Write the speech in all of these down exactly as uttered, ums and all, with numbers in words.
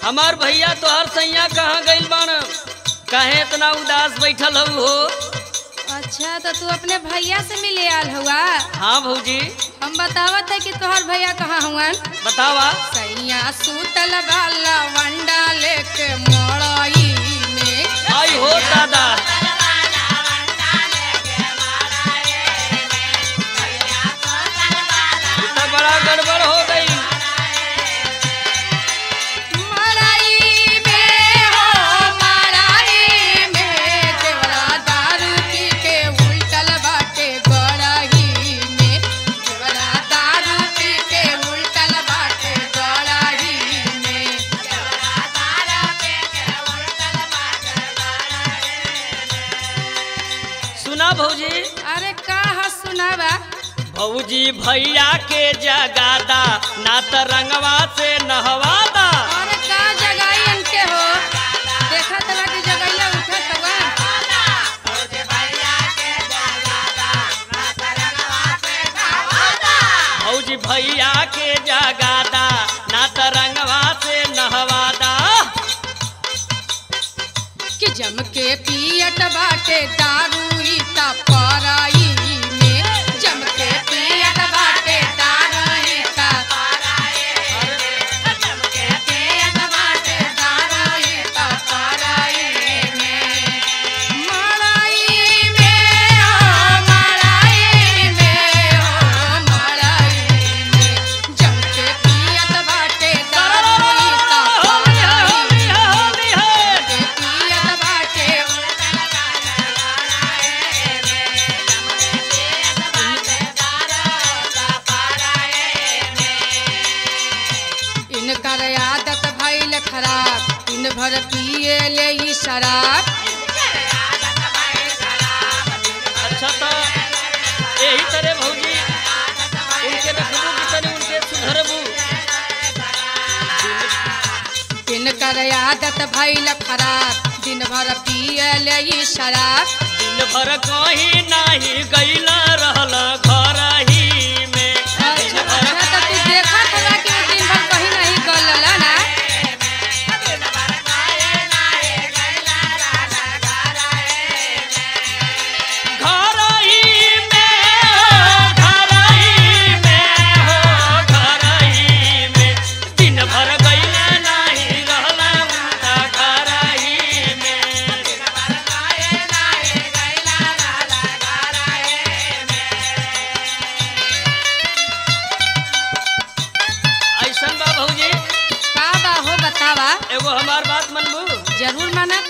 हमार भैया तो हर सैया कहाँ गइल बाण? काहे इतना उदास बैठल हऊ हो? अच्छा तो तू अपने भैया से मिले आल हुआ? हाँ भौजी। हम बतावत है कि तोहर भैया कहाँ हुआ? बतावा। सैया सूतल वाला वंडा लेके मड़ई में। आई हो दादा। तो बड़ा गड़बड़ हो गई। भौजी अरे का सुनावा? भौजी भैया के जगादा ना त रंगवा से नहवादा। अरे का जगाई इनके हो? देखा तला की जगैया उठा तवा। भौजी भैया के जगादा ना त रंगवा से नहवादा। भौजी भैया के जगादा ना त रंगवा से नहवादा। कि जम के पियत बाटे दारू ता पराई में। जम के पियत बाटे दारू ता पराई में। जम के पियत बाटे दारू ता पराई में। मड़ाई में हो मड़ाई में हो मड़ाई में। जम के पियत बाटे दारू ता पराई में। जम के पियत बाटे इनकर आदत भइल खराब, दिन भर पिए ले ई शराब। अच्छा तो यही तरह भौजी उनके देखबू कि तनी उनके सुधरबू। इनकर आदत भइल खराब, दिन भर पिए ले ई शराब। दिन भर कहीं नाही गइला रहल घर ही में। अच्छा तो तू देखा तला कि दिन भर कहीं नहीं गलला ना? एगो हमार बात मनबू? जरूर मानब।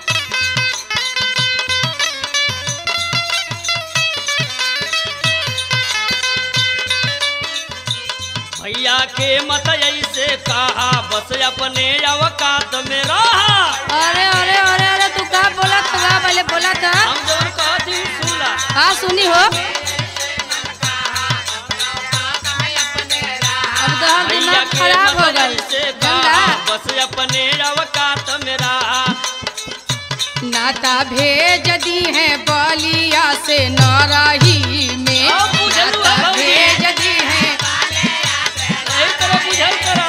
भैया के मत ऐसे कहा, बस अपने अवकात में रहा। अरे अरे अरे अरे तू का बोला था? पहले बोला था हम जवन कहती सुनला। हाँ सुनी हो। अब तो हर दिमाग खराब हो गई। बस अपने अवकात में रहा। नाता भेज दी है बलिया से नाराही में। नाता भेज दी है बुझल करा।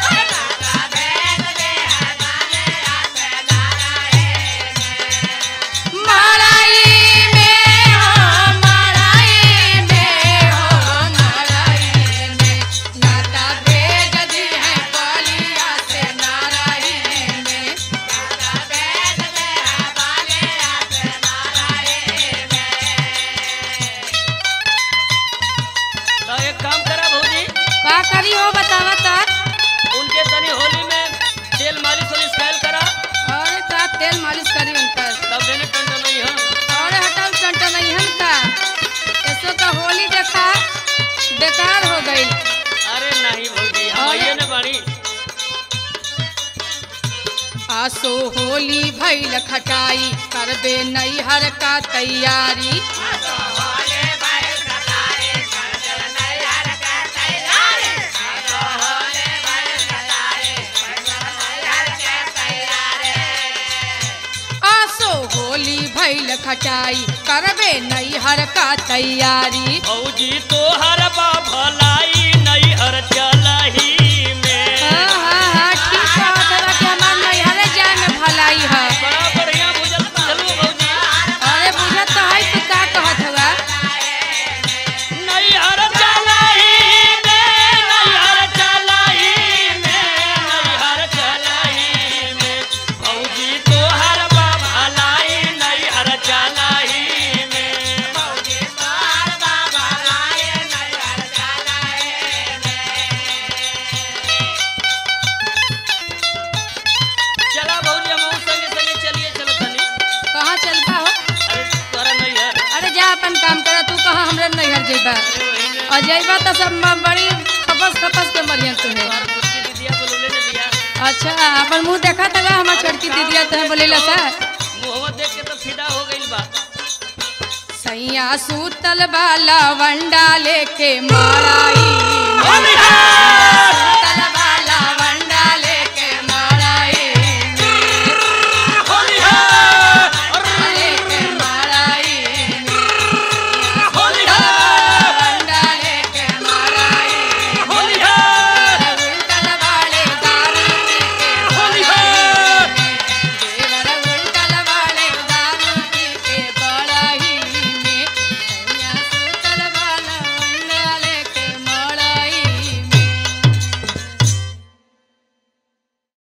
करी हो बतावा तर। उनके तनी होली में तेल मालिश वालिश कैल करा। अरे का तेल मालिश करी उनकर? तब देने टंटा नहीं है। अरे हटाओ टंटा नहीं है का। ऐसो का होली देखा बेकार हो गई। अरे नहीं भौजी हम ये न बाड़ी। आसो होली भइल खटाई, करबे नैहर का तैयारी। होली भइल खटाई, करबे नैहर का तैयारी। भौजी तोहर बा भलाई नैहर चलही में। हाँ हाँ हाँ ठीक बात है। जइबा तो सब म- बड़ी खपस खपस के मरियन तुम्हें। हमार छोटकी दीदिया बोलौले ने बिया। अच्छा अपन मुंह देखा तगा हमार छोटकी दीदिया तुम्हें बोलेला सा। मुहवा देख के तो फिदा हो गइल बा। सैया सूतल बाला वंडा लेके माराई ओ बिहार!